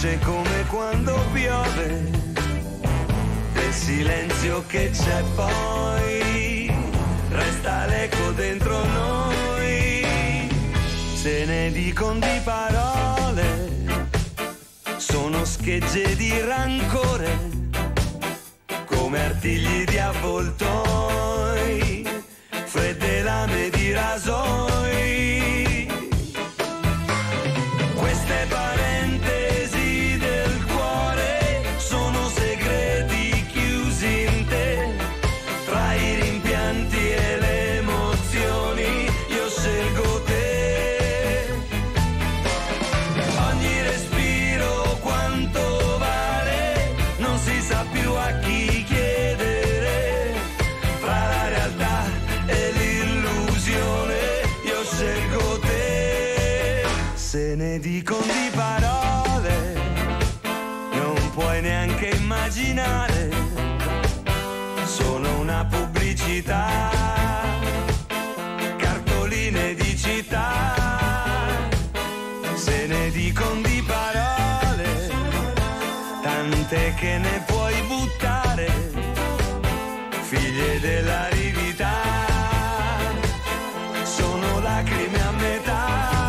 luce come quando piove, del silenzio che c'è poi, resta l'eco dentro noi. Se ne dicono di parole, sono schegge di rancore, come artigli di avvoltoi, fredde lame di rasoi. Queste parentesi del cuore sono segreti chiusi in te, tra i rimpianti e le emozioni io scelgo te. Ogni respiro quanto vale, non si sa più a chi chiedere, tra la realtà e l'illusione io scelgo te. Se ne dicono di parole, non puoi neanche immaginare, sono una pubblicità, cartoline di città. Se ne dicono di parole, tante che ne puoi buttare, figlie dell'aridità, sono lacrime a metà.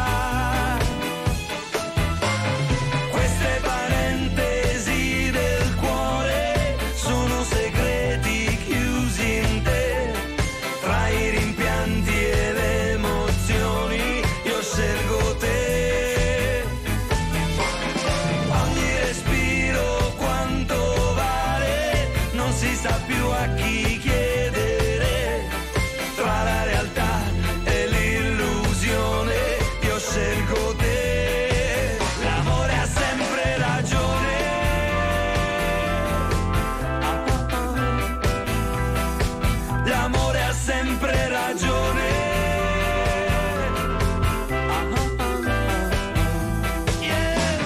Queste parentesi del cuore sono segreti chiusi in te, tra i rimpianti e le emozioni io scelgo te. Ogni respiro quanto vale, non si sa più a chi chiedere, tra la realtà e l'illusione io scelgo te. L'amore ha sempre ragione, l'amore ha sempre ragione. Yeah.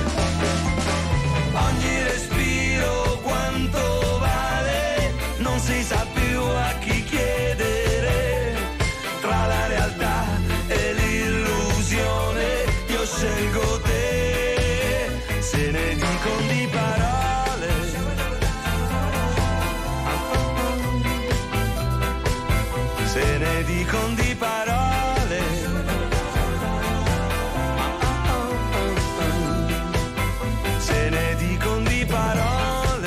Ogni respiro quanto vale, non si sa più a chi chiedere, tra la realtà e l'illusione io scelgo te. Se ne dicono di parole, se ne dicono di parole, se ne dicono di parole,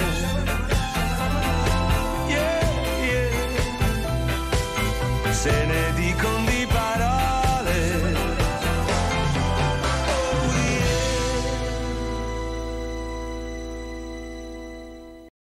yeah, yeah. Se ne dicono di